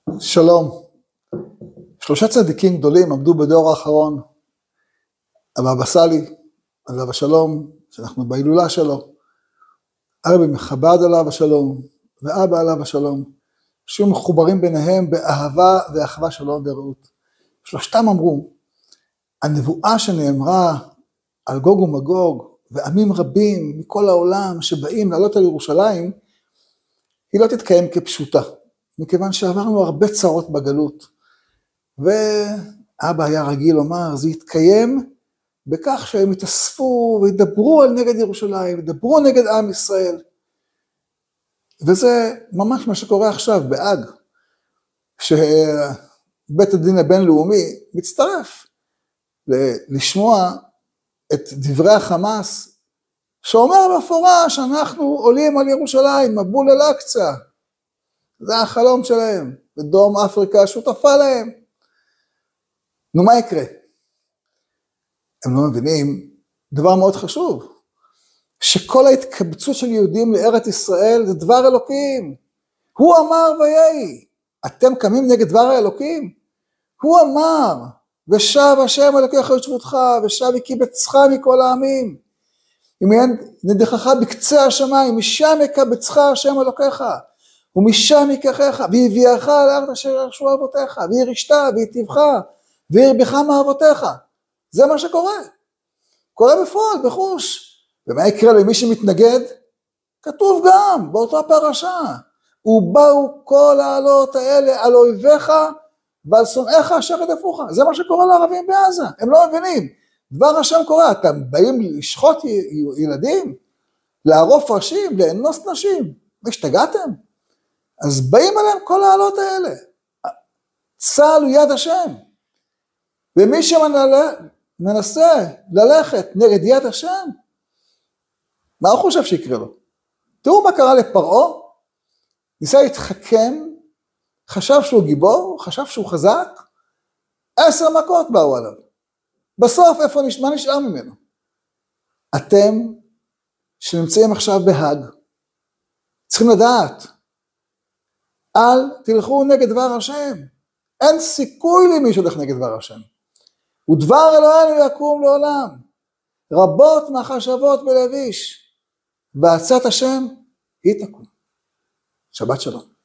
שלום. 3 צדיקים גדולים עמדו בדור האחרון, הבבא סאלי, עליו השלום, שאנחנו בהילולה שלו, הרבי מחב"ד עליו השלום, ואבא עליו השלום, שהיו מחוברים ביניהם באהבה ואחווה שלום ורעות. 3 אמרו, הנבואה שנאמרה על גוג ומגוג, ועמים רבים מכל העולם שבאים לעלות על ירושלים, היא לא תתקיים כפשוטה, מכיוון שעברנו הרבה צרות בגלות, ואבא היה רגיל לומר, זה יתקיים בכך שהם יתאספו וידברו על נגד ירושלים, ידברו נגד עם ישראל, וזה ממש מה שקורה עכשיו בהאג, שבית הדין הבינלאומי מצטרף לשמוע את דברי החמאס, שאומר בפורש, אנחנו עולים על ירושלים, מבול אל-אקצא, זה החלום שלהם, ודרום אפריקה שותפה להם. נו, מה יקרה? הם לא מבינים דבר מאוד חשוב, שכל ההתקבצות של יהודים לארץ ישראל זה דבר אלוקים. הוא אמר ויהי, אתם קמים נגד דבר האלוקים? הוא אמר, ושב השם אלוקיך ישבותך, ושב יקבצך מכל העמים. אם יהיה נדחך בקצה השמיים, משם יקבצך השם אלוקיך, ומשם ייקחך, ויביאך לארץ אשר ירשו אבותיך, וירשת, ויטיבך, וירבך מאבותיך. זה מה שקורה. קורה בפועל, בחוש. ומה יקרה למי שמתנגד? כתוב גם באותה פרשה. ובאו כל העלות האלה על אויביך ועל שונאיך אשר ירדפוך. זה מה שקורה לערבים בעזה. הם לא מבינים. דבר השם קורה. אתם באים לשחוט ילדים, לערוף ראשים, לאנוס נשים. השתגעתם? אז באים עליהם כל העלות האלה. צה"ל הוא יד השם. ומי שמנסה ללכת נגד יד השם, מה הוא חושב שיקרה לו? תראו מה קרה לפרעה, ניסה להתחכם, חשב שהוא גיבור, חשב שהוא חזק, 10 מכות באו עליו. בסוף מה נשאר ממנו? אתם שנמצאים עכשיו בהאג, צריכים לדעת, אל תלכו נגד דבר השם. אין סיכוי למי שהולך נגד דבר השם. ודבר אלוהינו יקום לעולם. רבות מהחשבות בלביש. ועצת השם היא תקום. שבת שלום.